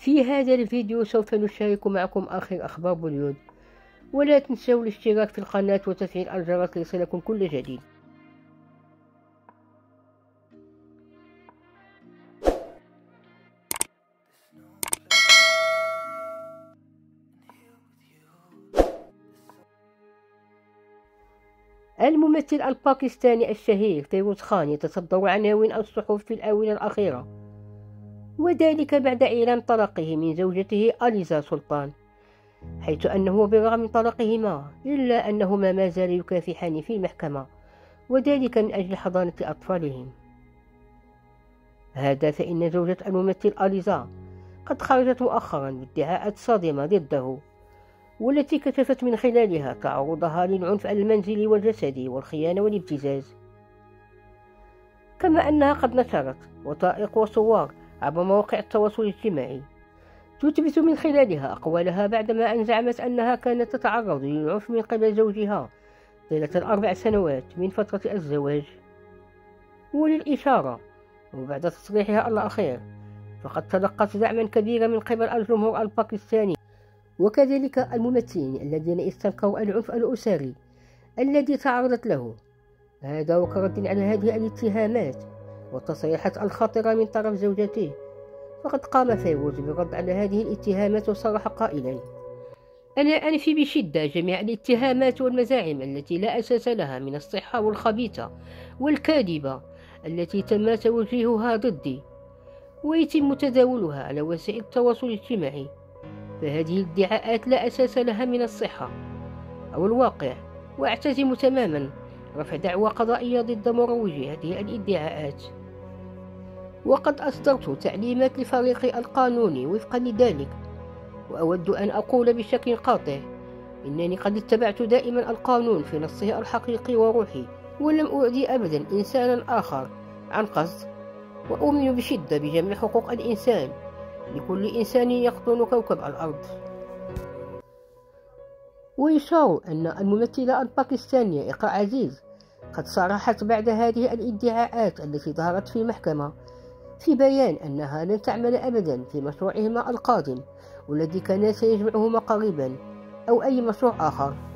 في هذا الفيديو سوف نشارك معكم آخر أخبار بوليوود، ولا تنسوا الاشتراك في القناة وتفعيل الجرس ليصلكم كل جديد. الممثل الباكستاني الشهير فيروز خان يتصدر عناوين الصحف في الآونة الأخيرة، وذلك بعد إعلان طلاقه من زوجته أليزا سلطان، حيث أنه بالرغم من طلاقهما إلا أنهما ما زال يكافحان في المحكمة، وذلك من أجل حضانة أطفالهم. هذا فإن زوجة الممثل أليزا قد خرجت مؤخرا بادعاءات صادمة ضده، والتي كشفت من خلالها تعرضها للعنف المنزلي والجسدي والخيانة والابتزاز، كما أنها قد نشرت وثائق وصور عبر مواقع التواصل الاجتماعي تثبت من خلالها أقوالها، بعدما أن زعمت أنها كانت تتعرض للعنف من قبل زوجها طيلة 4 سنوات من فترة الزواج. وللإشارة وبعد تصريحها الأخير فقد تلقت دعما كبيرا من قبل الجمهور الباكستاني وكذلك الممثلين الذين استنكروا العنف الأسري الذي تعرضت له، هذا وكرد على هذه الاتهامات والتصريحات الخطيرة من طرف زوجته. فقد قام فيروز بالرد على هذه الاتهامات وصرح قائلا: أنا أنفي بشدة جميع الاتهامات والمزاعم التي لا أساس لها من الصحة والخبيثة والكاذبة التي تم توجيهها ضدي ويتم تداولها على وسائل التواصل الاجتماعي، فهذه الادعاءات لا أساس لها من الصحة أو الواقع، وأعتزم تماما رفع دعوى قضائية ضد مروجي هذه الادعاءات. وقد أصدرت تعليمات لفريقي القانوني وفقا لذلك، وأود أن أقول بشكل قاطع إنني قد اتبعت دائما القانون في نصه الحقيقي وروحي، ولم أعدي أبدا إنسانا آخر عن قصد، وأؤمن بشدة بجميع حقوق الإنسان لكل إنسان يقطن كوكب الأرض. ويشار أن الممثلة الباكستانية إقرأ عزيز قد صرحت بعد هذه الادعاءات التي ظهرت في المحكمة في بيان أنها لن تعمل أبدا في مشروعهما القادم والذي كان سيجمعهما قريبا أو أي مشروع آخر.